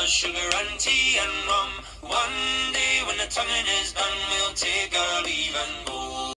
sugar and tea and rum. One day when the tonguing is done, we'll take our leave and